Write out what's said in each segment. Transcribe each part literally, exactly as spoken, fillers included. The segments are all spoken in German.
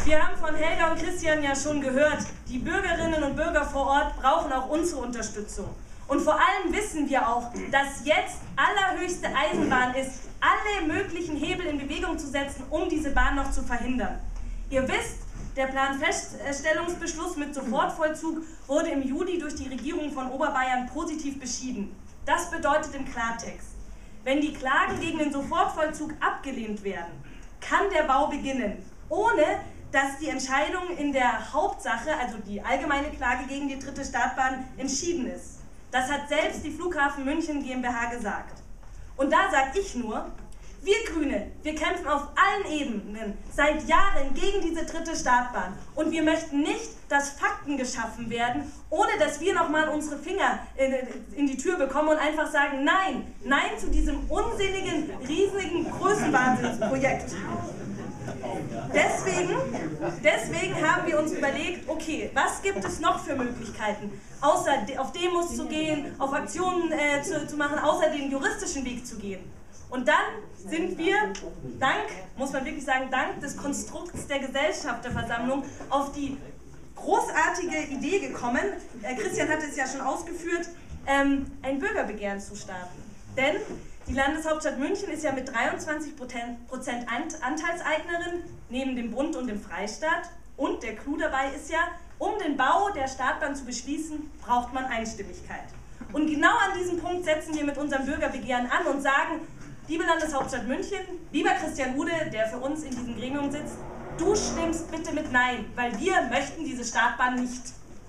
Wir haben von Helga und Christian ja schon gehört, die Bürgerinnen und Bürger vor Ort brauchen auch unsere Unterstützung. Und vor allem wissen wir auch, dass jetzt allerhöchste Eisenbahn ist, alle möglichen Hebel in Bewegung zu setzen, um diese Bahn noch zu verhindern. Ihr wisst, der Planfeststellungsbeschluss mit Sofortvollzug wurde im Juli durch die Regierung von Oberbayern positiv beschieden. Das bedeutet im Klartext, wenn die Klagen gegen den Sofortvollzug abgelehnt werden, kann der Bau beginnen, ohne dass die Entscheidung in der Hauptsache, also die allgemeine Klage gegen die dritte Startbahn, entschieden ist. Das hat selbst die Flughafen München GmbH gesagt. Und da sage ich nur, wir Grüne, wir kämpfen auf allen Ebenen seit Jahren gegen diese dritte Startbahn. Und wir möchten nicht, dass Fakten geschaffen werden, ohne dass wir nochmal unsere Finger in, in die Tür bekommen und einfach sagen, nein, nein zu diesem unsinnigen, riesigen Größenwahnsinnsprojekt. Deswegen, deswegen haben wir uns überlegt, okay, was gibt es noch für Möglichkeiten, außer auf Demos zu gehen, auf Aktionen äh, zu, zu machen, außer den juristischen Weg zu gehen. Und dann sind wir, dank, muss man wirklich sagen, dank des Konstrukts der Gesellschafterversammlung auf die großartige Idee gekommen, äh, Christian hatte es ja schon ausgeführt, ähm, ein Bürgerbegehren zu starten. Denn die Landeshauptstadt München ist ja mit dreiundzwanzig Prozent Anteilseignerin neben dem Bund und dem Freistaat. Und der Clou dabei ist ja, um den Bau der Startbahn zu beschließen, braucht man Einstimmigkeit. Und genau an diesem Punkt setzen wir mit unserem Bürgerbegehren an und sagen, liebe Landeshauptstadt München, lieber Christian Ude, der für uns in diesem Gremium sitzt, du stimmst bitte mit Nein, weil wir möchten diese Startbahn nicht.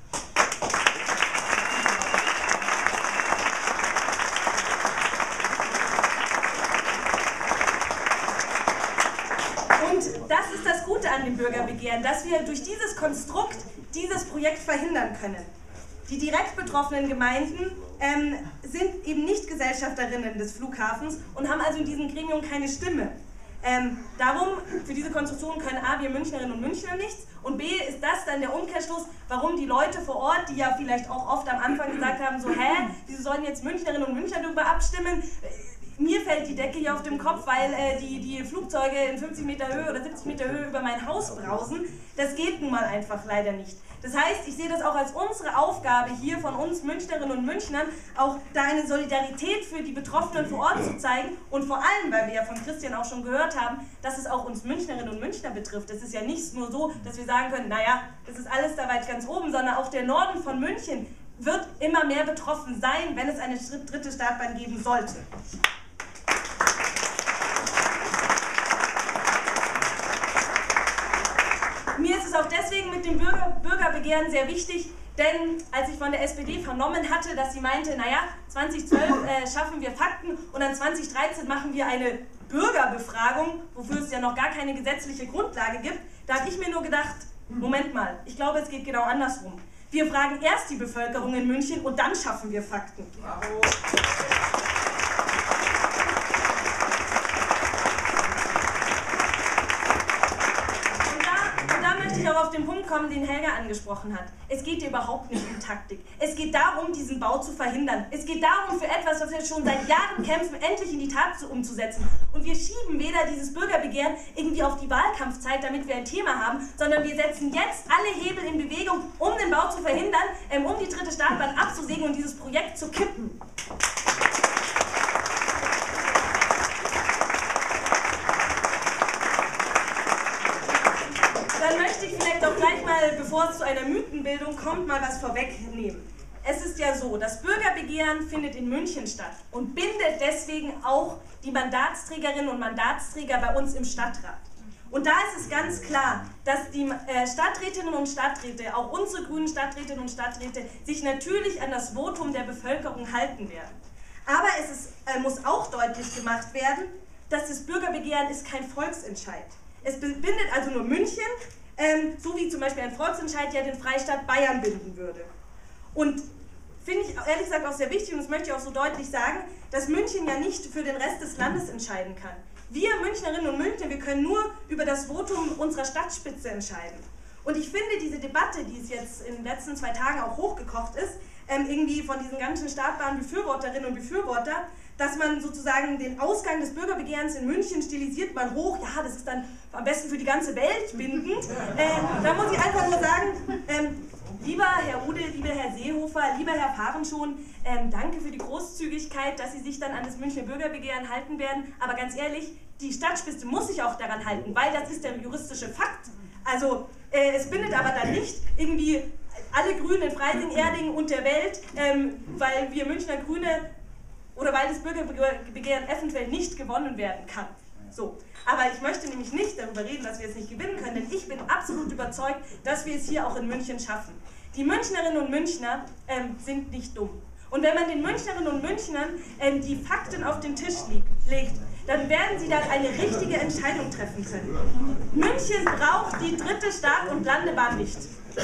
Und das ist das Gute an dem Bürgerbegehren, dass wir durch dieses Konstrukt dieses Projekt verhindern können. Die direkt betroffenen Gemeinden ähm, sind eben nicht Gesellschafterinnen des Flughafens und haben also in diesem Gremium keine Stimme. Ähm, darum, für diese Konstruktion können A, wir Münchnerinnen und Münchner nichts und B, ist das dann der Umkehrschluss, warum die Leute vor Ort, die ja vielleicht auch oft am Anfang gesagt haben, so, hä, wieso sollen jetzt Münchnerinnen und Münchner darüber abstimmen? Mir fällt die Decke hier auf dem Kopf, weil äh, die, die Flugzeuge in fünfzig Meter Höhe oder siebzig Meter Höhe über mein Haus brausen. Das geht nun mal einfach leider nicht. Das heißt, ich sehe das auch als unsere Aufgabe hier von uns Münchnerinnen und Münchnern, auch da eine Solidarität für die Betroffenen vor Ort zu zeigen und vor allem, weil wir ja von Christian auch schon gehört haben, dass es auch uns Münchnerinnen und Münchner betrifft. Es ist ja nicht nur so, dass wir sagen können, naja, das ist alles da weit ganz oben, sondern auch der Norden von München wird immer mehr betroffen sein, wenn es eine dritte Startbahn geben sollte. Mir ist es auch deswegen mit dem Bürger, Bürgerbegehren sehr wichtig, denn als ich von der S P D vernommen hatte, dass sie meinte, naja, zweitausendzwölf äh, schaffen wir Fakten und dann zweitausenddreizehn machen wir eine Bürgerbefragung, wofür es ja noch gar keine gesetzliche Grundlage gibt, da habe ich mir nur gedacht, Moment mal, ich glaube, es geht genau andersrum. Wir fragen erst die Bevölkerung in München und dann schaffen wir Fakten. Bravo. Auf den Punkt kommen, den Helga angesprochen hat. Es geht hier überhaupt nicht um Taktik. Es geht darum, diesen Bau zu verhindern. Es geht darum, für etwas, was wir schon seit Jahren kämpfen, endlich in die Tat zu, umzusetzen. Und wir schieben weder dieses Bürgerbegehren irgendwie auf die Wahlkampfzeit, damit wir ein Thema haben, sondern wir setzen jetzt alle Hebel in Bewegung, um den Bau zu verhindern, ähm, um die dritte Startbahn abzusägen und dieses Projekt zu kippen. Dann möchte ich vielleicht auch gleich mal, bevor es zu einer Mythenbildung kommt, mal was vorwegnehmen. Es ist ja so, das Bürgerbegehren findet in München statt und bindet deswegen auch die Mandatsträgerinnen und Mandatsträger bei uns im Stadtrat. Und da ist es ganz klar, dass die äh, Stadträtinnen und Stadträte, auch unsere grünen Stadträtinnen und Stadträte, sich natürlich an das Votum der Bevölkerung halten werden. Aber es ist, äh, muss auch deutlich gemacht werden, dass das Bürgerbegehren ist kein Volksentscheid. Es bindet also nur München, ähm, so wie zum Beispiel ein Volksentscheid ja den Freistaat Bayern binden würde. Und finde ich ehrlich gesagt auch sehr wichtig, und das möchte ich auch so deutlich sagen, dass München ja nicht für den Rest des Landes entscheiden kann. Wir Münchnerinnen und Münchner, wir können nur über das Votum unserer Stadtspitze entscheiden. Und ich finde, diese Debatte, die es jetzt in den letzten zwei Tagen auch hochgekocht ist, ähm, irgendwie von diesen ganzen Startbahn-Befürworterinnen und Befürworter, dass man sozusagen den Ausgang des Bürgerbegehrens in München stilisiert man hoch, ja, das ist dann am besten für die ganze Welt bindend. Äh, da muss ich einfach nur sagen, ähm, lieber Herr Ude, lieber Herr Seehofer, lieber Herr Fahrenschon, ähm, danke für die Großzügigkeit, dass Sie sich dann an das Münchner Bürgerbegehren halten werden, aber ganz ehrlich, die Stadtspitze muss sich auch daran halten, weil das ist der juristische Fakt. Also äh, es bindet aber dann nicht irgendwie alle Grünen in Freising, Erding und der Welt, ähm, weil wir Münchner Grüne oder weil das Bürgerbegehren eventuell nicht gewonnen werden kann. So. Aber ich möchte nämlich nicht darüber reden, dass wir es nicht gewinnen können, denn ich bin absolut überzeugt, dass wir es hier auch in München schaffen. Die Münchnerinnen und Münchner ähm, sind nicht dumm. Und wenn man den Münchnerinnen und Münchnern ähm, die Fakten auf den Tisch legt, dann werden sie dann eine richtige Entscheidung treffen können. München braucht die dritte Start- und Landebahn nicht.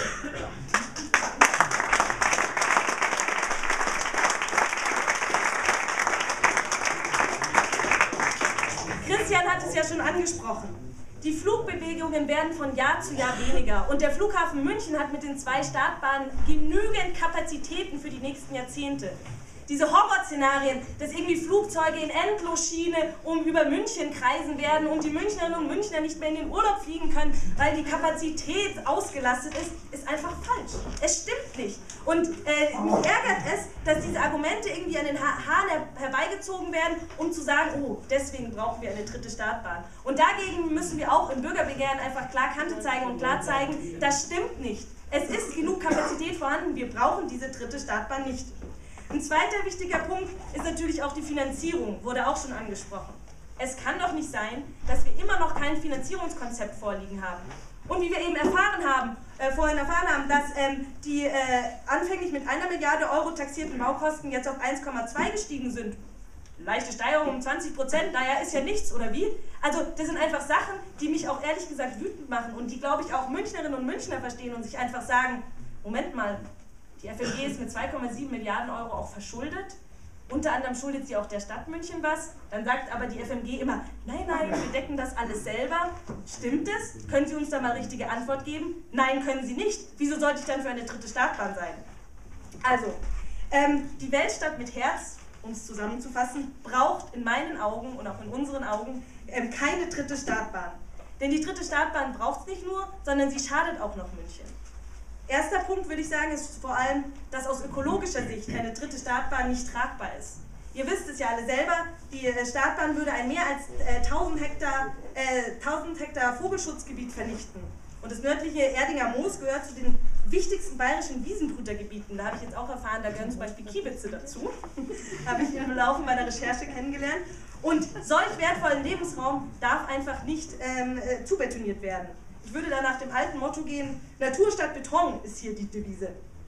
Christian hat es ja schon angesprochen. Die Flugbewegungen werden von Jahr zu Jahr weniger und der Flughafen München hat mit den zwei Startbahnen genügend Kapazitäten für die nächsten Jahrzehnte. Diese Horrorszenarien, dass irgendwie Flugzeuge in Endlosschiene um über München kreisen werden und die Münchnerinnen und Münchner nicht mehr in den Urlaub fliegen können, weil die Kapazität ausgelastet ist, ist einfach falsch. Es stimmt nicht. Und äh, mich ärgert es, dass diese Argumente irgendwie an den ha Haaren her herbeigezogen werden, um zu sagen, oh, deswegen brauchen wir eine dritte Startbahn. Und dagegen müssen wir auch im Bürgerbegehren einfach klar Kante zeigen und klar zeigen, das stimmt nicht. Es ist genug Kapazität vorhanden, wir brauchen diese dritte Startbahn nicht. Ein zweiter wichtiger Punkt ist natürlich auch die Finanzierung, wurde auch schon angesprochen. Es kann doch nicht sein, dass wir immer noch kein Finanzierungskonzept vorliegen haben. Und wie wir eben erfahren haben, äh, vorhin erfahren haben, dass ähm, die äh, anfänglich mit einer Milliarde Euro taxierten Baukosten jetzt auf eins Komma zwei gestiegen sind. Leichte Steigerung um zwanzig Prozent, naja, ist ja nichts, oder wie? Also das sind einfach Sachen, die mich auch ehrlich gesagt wütend machen und die, glaube ich, auch Münchnerinnen und Münchner verstehen und sich einfach sagen, Moment mal, die F M G ist mit zwei Komma sieben Milliarden Euro auch verschuldet. Unter anderem schuldet sie auch der Stadt München was. Dann sagt aber die F M G immer, nein, nein, wir decken das alles selber. Stimmt es? Können Sie uns da mal richtige Antwort geben? Nein, können Sie nicht. Wieso sollte ich dann für eine dritte Startbahn sein? Also, ähm, die Weltstadt mit Herz, um es zusammenzufassen, braucht in meinen Augen und auch in unseren Augen ähm, keine dritte Startbahn. Denn die dritte Startbahn braucht es nicht nur, sondern sie schadet auch noch München. Erster Punkt, würde ich sagen, ist vor allem, dass aus ökologischer Sicht eine dritte Startbahn nicht tragbar ist. Ihr wisst es ja alle selber, die Startbahn würde ein mehr als äh, tausend Hektar, äh, tausend Hektar Vogelschutzgebiet vernichten. Und das nördliche Erdinger Moos gehört zu den wichtigsten bayerischen Wiesenbrütergebieten. Da habe ich jetzt auch erfahren, da gehören zum Beispiel Kiebitze dazu. Habe ich im Laufe meiner Recherche kennengelernt. Und solch wertvollen Lebensraum darf einfach nicht ähm, äh, zubetoniert werden. Ich würde da nach dem alten Motto gehen, Natur statt Beton ist hier die Devise.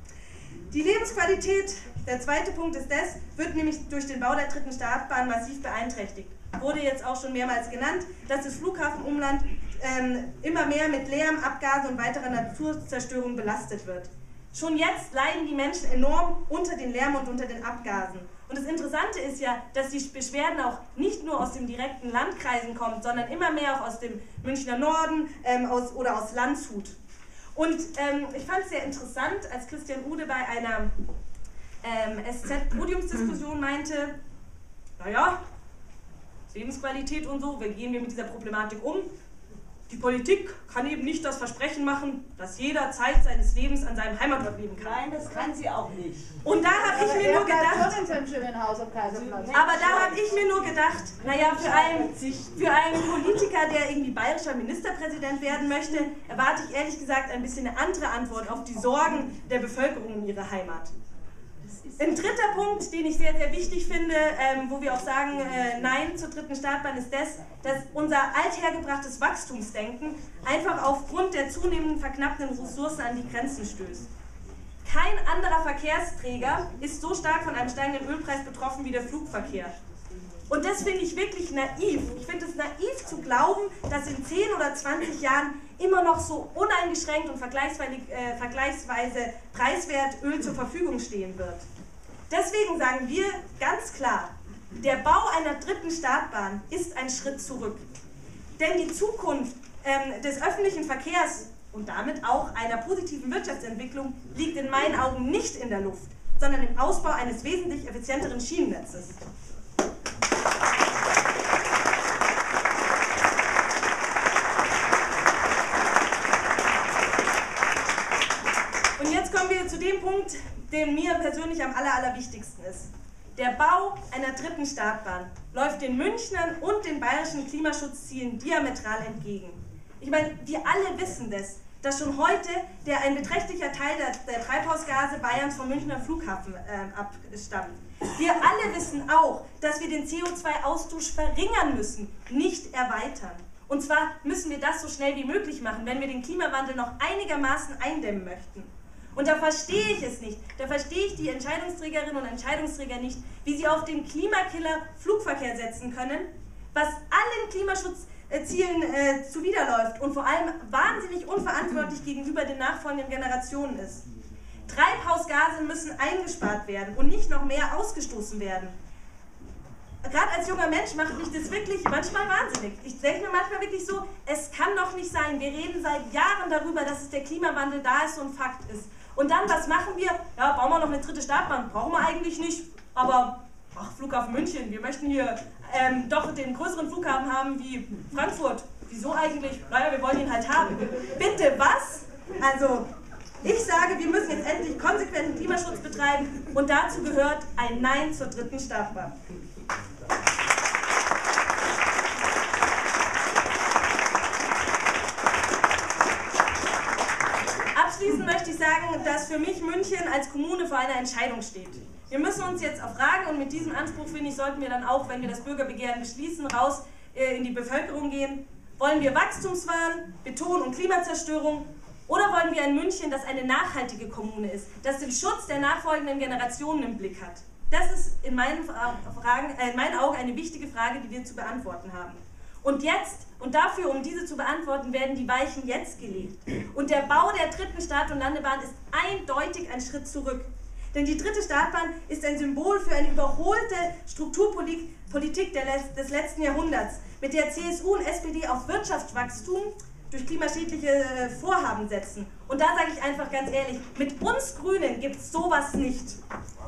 Die Lebensqualität, der zweite Punkt ist das, wird nämlich durch den Bau der dritten Startbahn massiv beeinträchtigt. Wurde jetzt auch schon mehrmals genannt, dass das Flughafenumland ähm, immer mehr mit Lärm, Abgasen und weiterer Naturzerstörung belastet wird. Schon jetzt leiden die Menschen enorm unter den Lärm und unter den Abgasen. Und das Interessante ist ja, dass die Beschwerden auch nicht nur aus den direkten Landkreisen kommen, sondern immer mehr auch aus dem Münchner Norden ähm, aus, oder aus Landshut. Und ähm, ich fand es sehr interessant, als Christian Ude bei einer ähm, S Z-Podiumsdiskussion meinte, naja, Lebensqualität und so, wie gehen wir mit dieser Problematik um? Die Politik kann eben nicht das Versprechen machen, dass jeder Zeit seines Lebens an seinem Heimatort leben kann. Nein, das kann sie auch nicht. Und da habe ich mir nur gedacht, aber da habe ich mir nur gedacht, naja, für einen, für einen Politiker, der irgendwie bayerischer Ministerpräsident werden möchte, erwarte ich ehrlich gesagt ein bisschen eine andere Antwort auf die Sorgen der Bevölkerung in ihrer Heimat. Ein dritter Punkt, den ich sehr, sehr wichtig finde, ähm, wo wir auch sagen, äh, Nein zur dritten Startbahn, ist das, dass unser althergebrachtes Wachstumsdenken einfach aufgrund der zunehmenden verknappten Ressourcen an die Grenzen stößt. Kein anderer Verkehrsträger ist so stark von einem steigenden Ölpreis betroffen wie der Flugverkehr. Und das finde ich wirklich naiv. Ich finde es naiv zu glauben, dass in zehn oder zwanzig Jahren immer noch so uneingeschränkt und vergleichsweise, äh, vergleichsweise preiswert Öl zur Verfügung stehen wird. Deswegen sagen wir ganz klar, der Bau einer dritten Startbahn ist ein Schritt zurück. Denn die Zukunft ähm, des öffentlichen Verkehrs und damit auch einer positiven Wirtschaftsentwicklung liegt in meinen Augen nicht in der Luft, sondern im Ausbau eines wesentlich effizienteren Schienennetzes. Und jetzt kommen wir zu dem Punkt, der mir persönlich am aller, allerwichtigsten ist. Der Bau einer dritten Startbahn läuft den Münchnern und den bayerischen Klimaschutzzielen diametral entgegen. Ich meine, wir alle wissen das, dass schon heute der ein beträchtlicher Teil der, der Treibhausgase Bayerns vom Münchner Flughafen äh, abstammt. Wir alle wissen auch, dass wir den C O zwei Austausch verringern müssen, nicht erweitern. Und zwar müssen wir das so schnell wie möglich machen, wenn wir den Klimawandel noch einigermaßen eindämmen möchten. Und da verstehe ich es nicht, da verstehe ich die Entscheidungsträgerinnen und Entscheidungsträger nicht, wie sie auf den Klimakiller Flugverkehr setzen können, was allen Klimaschutzzielen äh, zuwiderläuft und vor allem wahnsinnig unverantwortlich gegenüber den nachfolgenden Generationen ist. Treibhausgase müssen eingespart werden und nicht noch mehr ausgestoßen werden. Gerade als junger Mensch macht mich das wirklich manchmal wahnsinnig. Ich denke mir manchmal wirklich so, es kann doch nicht sein, wir reden seit Jahren darüber, dass es der Klimawandel da ist und Fakt ist. Und dann, was machen wir? Ja, bauen wir noch eine dritte Startbahn. Brauchen wir eigentlich nicht, aber ach, Flughafen München, wir möchten hier ähm, doch den größeren Flughafen haben wie Frankfurt. Wieso eigentlich? Naja, wir wollen ihn halt haben. Bitte, was? Also, ich sage, wir müssen jetzt endlich konsequenten Klimaschutz betreiben und dazu gehört ein Nein zur dritten Startbahn. Abschließend möchte ich sagen, dass für mich München als Kommune vor einer Entscheidung steht. Wir müssen uns jetzt auch fragen und mit diesem Anspruch, finde ich, sollten wir dann auch, wenn wir das Bürgerbegehren beschließen, raus äh, in die Bevölkerung gehen. Wollen wir Wachstumswahn, Beton und Klimazerstörung oder wollen wir ein München, das eine nachhaltige Kommune ist, das den Schutz der nachfolgenden Generationen im Blick hat? Das ist in meinen, Fragen, äh, in meinen Augen eine wichtige Frage, die wir zu beantworten haben. Und jetzt, und dafür, um diese zu beantworten, werden die Weichen jetzt gelegt. Und der Bau der dritten Start- und Landebahn ist eindeutig ein Schritt zurück. Denn die dritte Startbahn ist ein Symbol für eine überholte Strukturpolitik des letzten Jahrhunderts, mit der C S U und S P D auf Wirtschaftswachstum durch klimaschädliche Vorhaben setzen. Und da sage ich einfach ganz ehrlich, mit uns Grünen gibt es sowas nicht.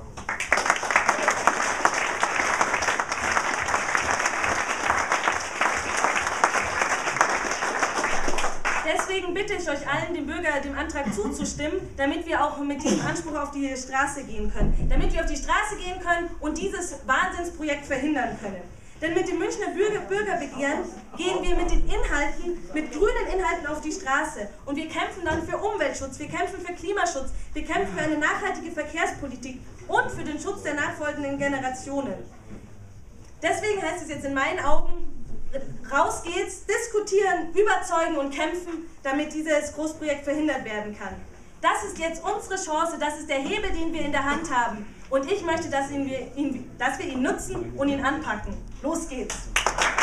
Deswegen bitte ich euch allen, dem Bürger dem Antrag zuzustimmen, damit wir auch mit diesem Anspruch auf die Straße gehen können. Damit wir auf die Straße gehen können und dieses Wahnsinnsprojekt verhindern können. Denn mit dem Münchner Bürger Bürgerbegehren gehen wir mit den Inhalten, mit grünen Inhalten auf die Straße. Und wir kämpfen dann für Umweltschutz, wir kämpfen für Klimaschutz, wir kämpfen für eine nachhaltige Verkehrspolitik und für den Schutz der nachfolgenden Generationen. Deswegen heißt es jetzt in meinen Augen, raus geht's, diskutieren, überzeugen und kämpfen, damit dieses Großprojekt verhindert werden kann. Das ist jetzt unsere Chance, das ist der Hebel, den wir in der Hand haben. Und ich möchte, dass wir ihn, dass wir ihn nutzen und ihn anpacken. Los geht's!